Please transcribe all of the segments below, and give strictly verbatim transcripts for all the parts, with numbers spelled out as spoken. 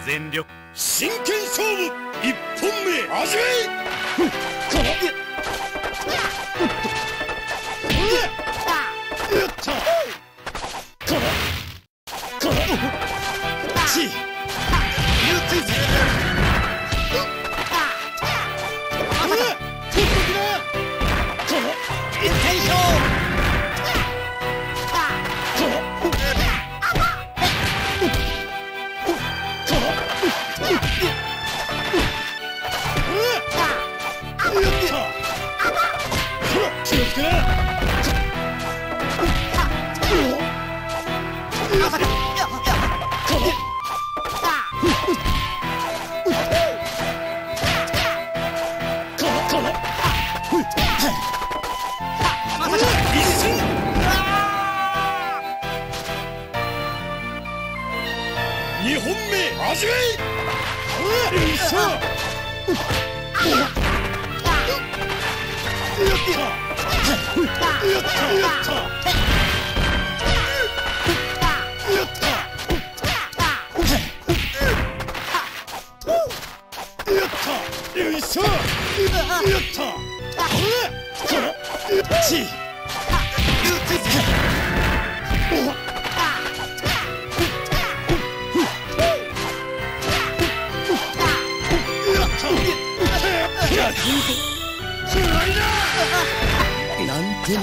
全力真剣勝負一本目始め。にほんめ始め。なんてな。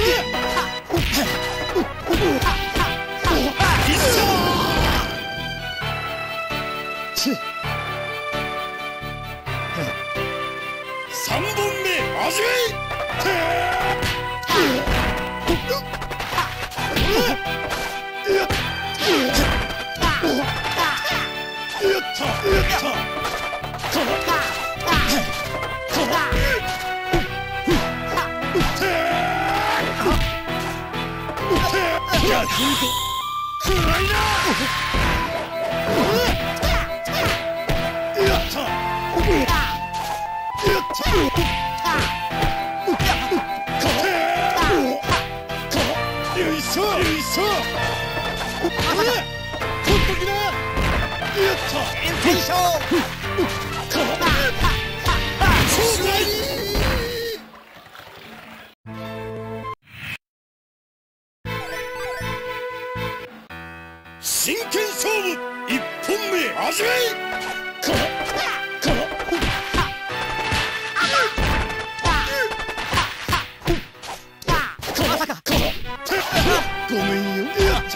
さんぼんめ始め。真剣勝負一本目始め。ごめんよ。やった。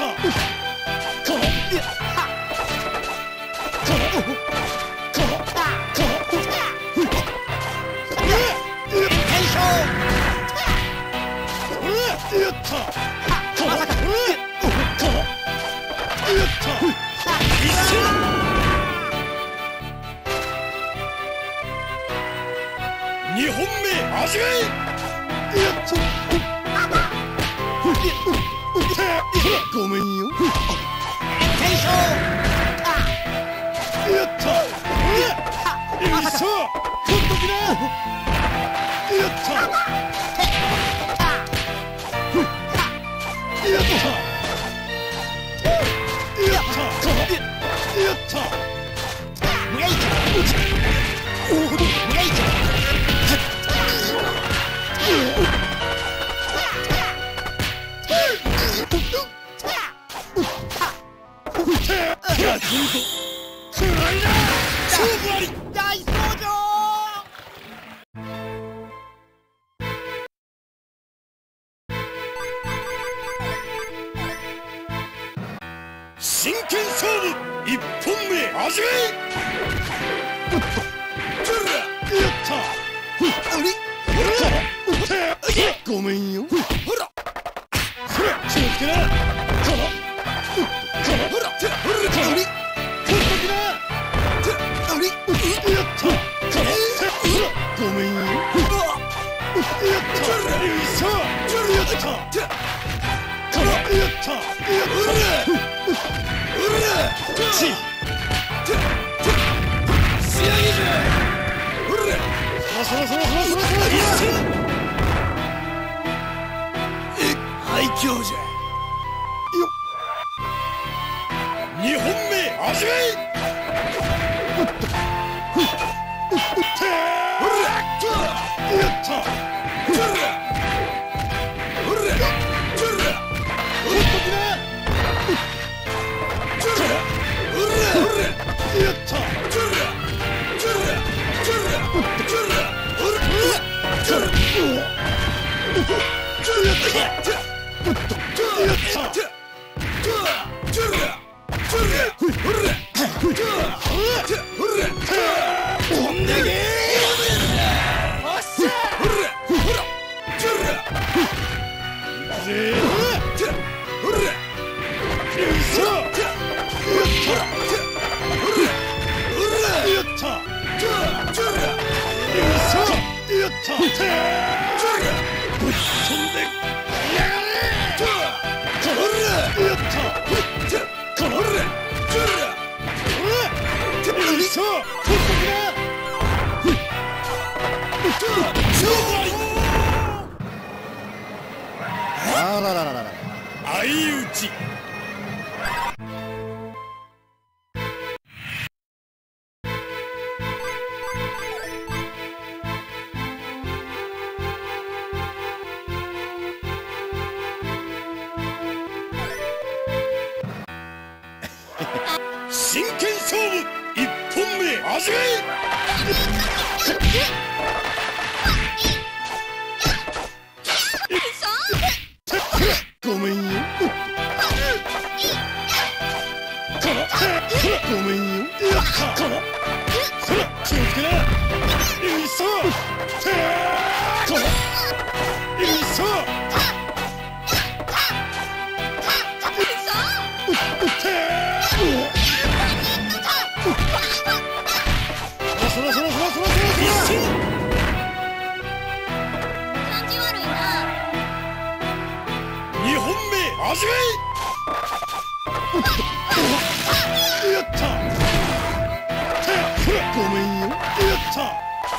にほんめ始め。ごめんよ。やった。よいしょ。取っときな。やった。やった。やった。やった。無礼者。無礼者。大登場。真剣勝負一本目始め。やった。ごめんよ。ほら。気をつけな。ほら。ごめんよ。やった。よいしょ。やった。やった。ち。仕上げじゃ。そらそらそらそらそらそら。え、廃墟じゃ。よっ。にほんめ始め。 あららららら、相打ち。真剣勝負一本目始め。ごめんよ。ごめんよ。気をつけな。いっそ。いっそ。そらそらそらそらそらそら。 感じ悪いな。 二本目始め。やった。ごめんよ。やった。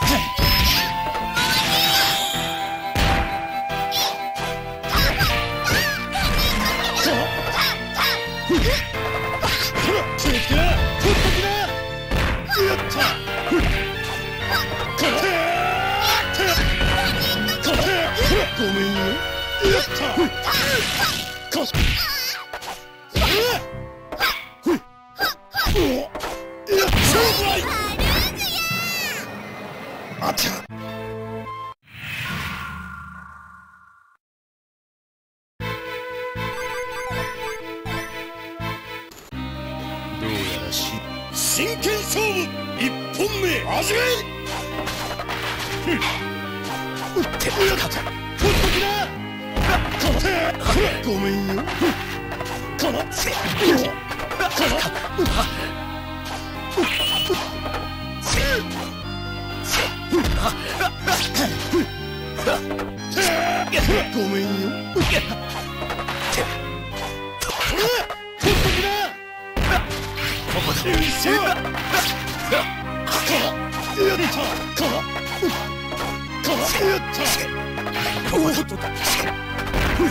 気をつけな。取っときな。やった。ごめんよ。やった。あちゃ。どうやらし真剣勝負一本目始め。打ってやった。取っときな。ごめんよ。このせごめんよ。取っときな。ここで一緒。やった。やった。おっとだ。やった。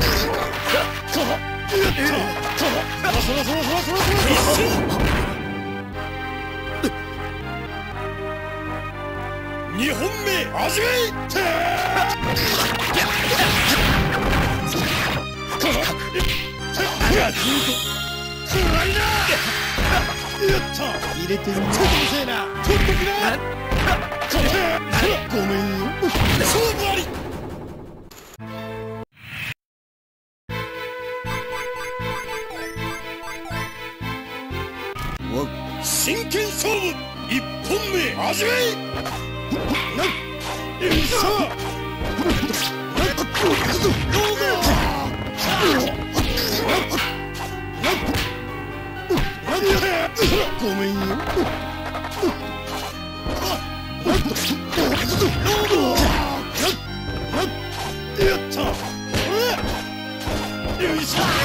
そらそらそらそらそらそら。二本目始め。暗いな。やった。入れてる。ちょっとせえな。取っときな。ごめんよ。勝負あり。真剣勝負一本目始め。よいしょ。ごめんよ。やった。よいしょ。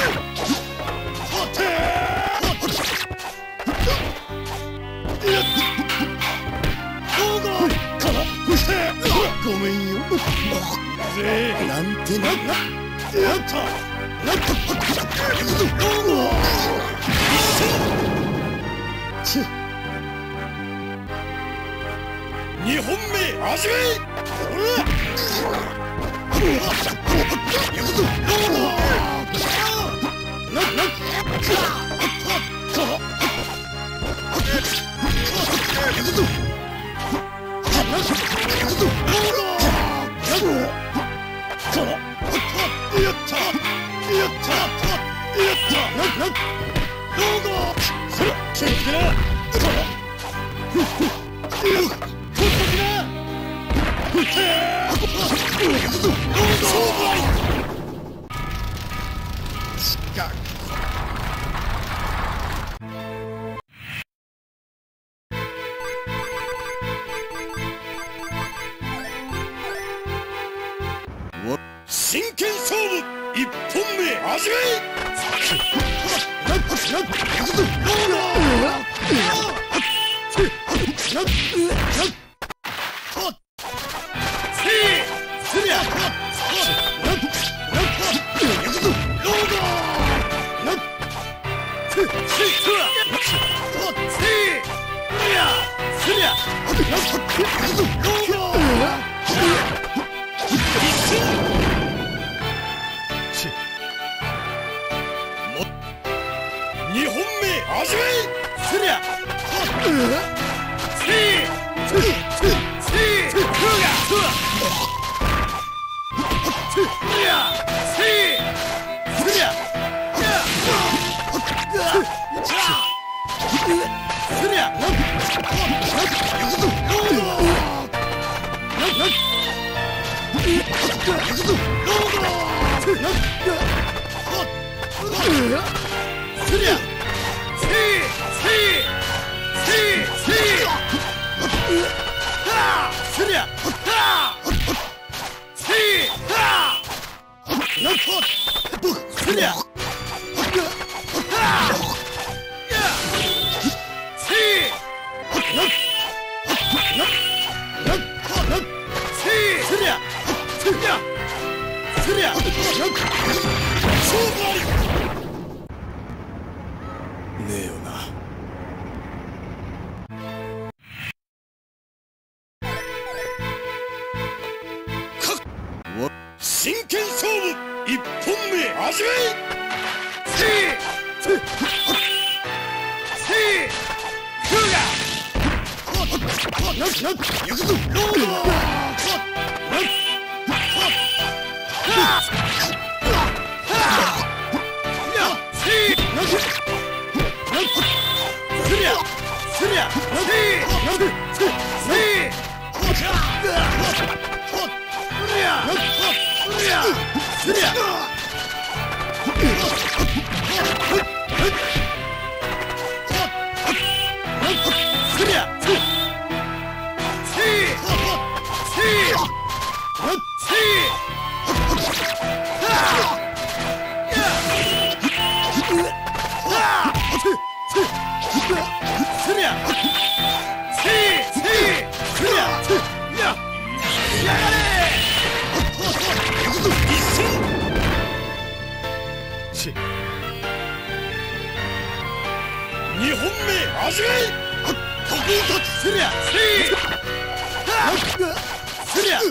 ごめんよ。なんてな。やった。 にほんめ始め。真剣勝負一本目始め。にほんめ始め。すりゃねえよな。真剣勝負一本目始め。にほんめ始め。ここを立つ。すりゃすりゃ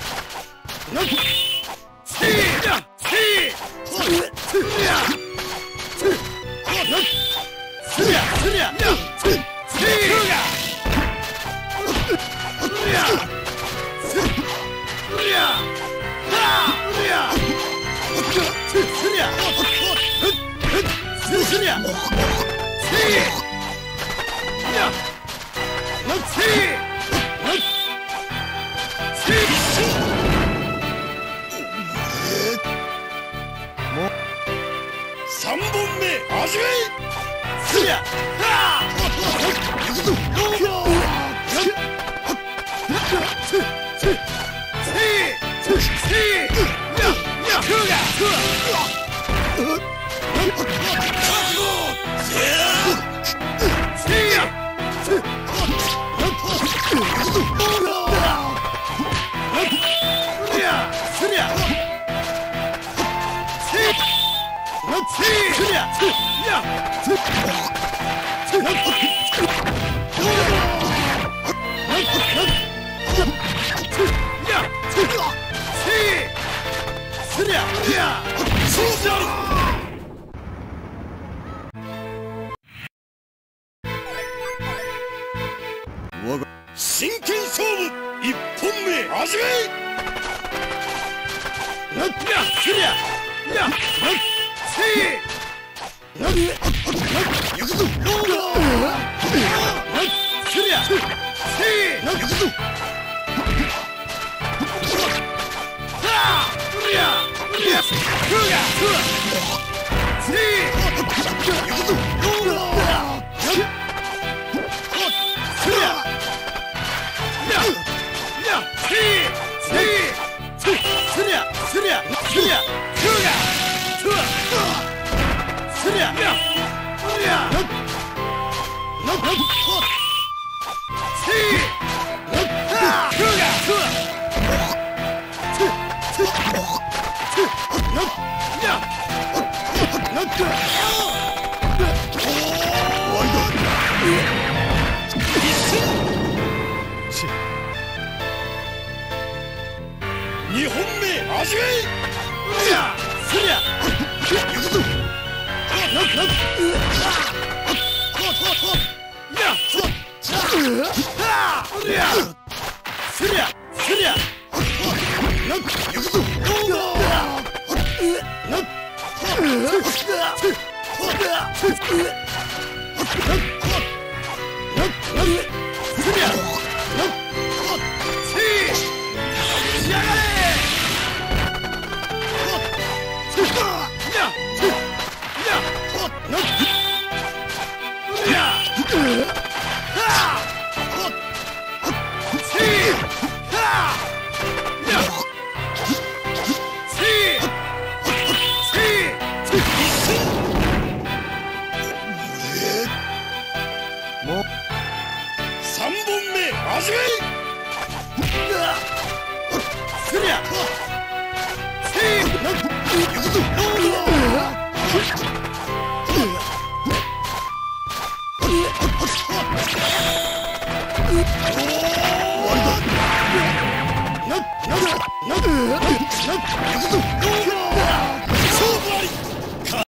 さんぼんめ始め。すりゃいやそうである。我が真剣勝負一本目始め。なっやすりゃやなっせいなっ行くぞロードなっすりゃせいなっ行くぞはあうりゃうりゃふうやふうせい行くぞロードなっすりゃすりゃすりゃすりゃすがすわすりゃすりゃすりゃなっなっせいなっすがすわすすなっやなっ終わりだ。一瞬二本目始め。うりゃすりゃ行くぞ。なっなっやっうりゃすりゃすりゃなっ行くぞ。なっすりゃなっせい仕上がれ。三本目始め。すりゃせいな行くぞ。終わりだ。なっなっなっなっ行くぞ。